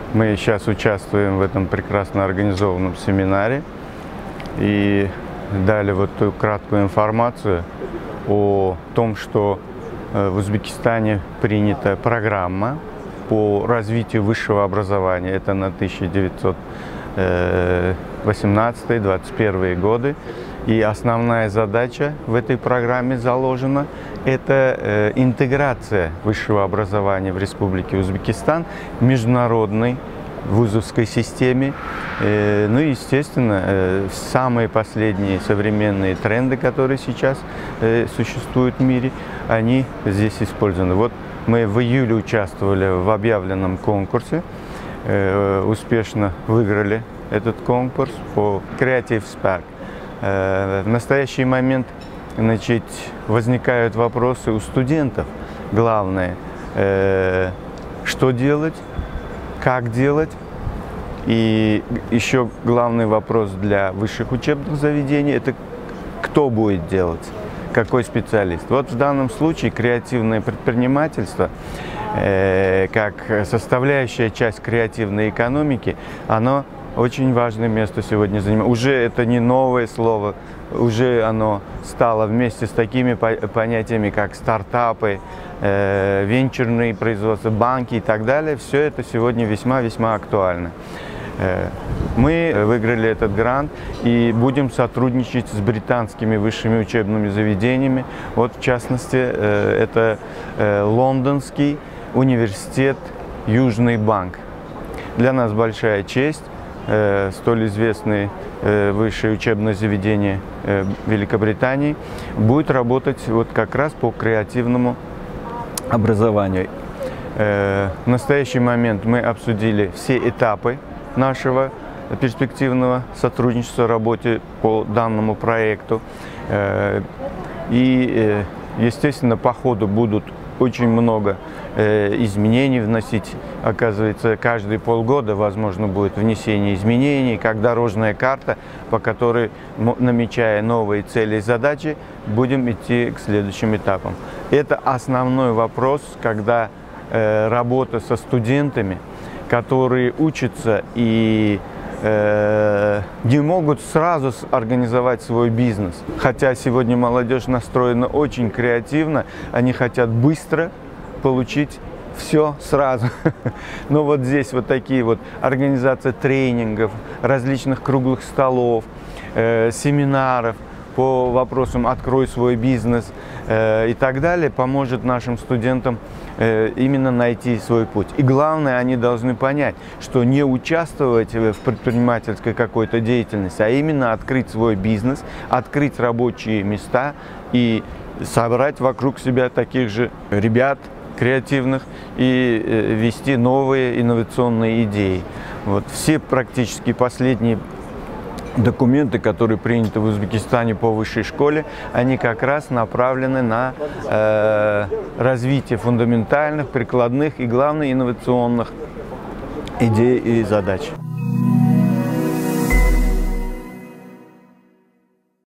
Мы сейчас участвуем в этом прекрасно организованном семинаре и дали вот ту краткую информацию о том, что в Узбекистане принята программа по развитию высшего образования. Это на 1918-2021 годы. И основная задача в этой программе заложена – это интеграция высшего образования в Республике Узбекистан в международной вузовской системе. Ну и, естественно, самые последние современные тренды, которые сейчас существуют в мире, они здесь использованы. Вот мы в июле участвовали в объявленном конкурсе, успешно выиграли этот конкурс по Creative Spark. В настоящий момент, значит, возникают вопросы у студентов. Главное, что делать, как делать. И еще главный вопрос для высших учебных заведений – это кто будет делать, какой специалист. Вот в данном случае креативное предпринимательство, как составляющая часть креативной экономики, оно очень важное место сегодня занимает. Уже это не новое слово, уже оно стало вместе с такими понятиями, как стартапы, венчурные производства, банки и так далее. Все это сегодня весьма-весьма актуально. Мы выиграли этот грант и будем сотрудничать с британскими высшими учебными заведениями. Вот, в частности, это Лондонский университет Южный банк. Для нас большая честь. Столь известное высшее учебное заведение Великобритании будет работать вот как раз по креативному образованию. В настоящий момент мы обсудили все этапы нашего перспективного сотрудничества в работе по данному проекту. И, естественно, по ходу будут очень много изменений вносить. Оказывается, каждые полгода возможно будет внесение изменений, как дорожная карта, по которой, намечая новые цели и задачи, будем идти к следующим этапам. Это основной вопрос, когда работа со студентами, которые учатся и не могут сразу организовать свой бизнес. Хотя сегодня молодежь настроена очень креативно, они хотят быстро получить все сразу. Но вот здесь вот такие вот организации тренингов, различных круглых столов, семинаров по вопросам «Открой свой бизнес» и так далее поможет нашим студентам именно найти свой путь. И главное, они должны понять, что не участвовать в предпринимательской какой-то деятельности, а именно открыть свой бизнес, открыть рабочие места и собрать вокруг себя таких же ребят креативных и вести новые инновационные идеи. Вот. Все практически последние документы, которые приняты в Узбекистане по высшей школе, они как раз направлены на развитие фундаментальных, прикладных и, главное, инновационных идей и задач.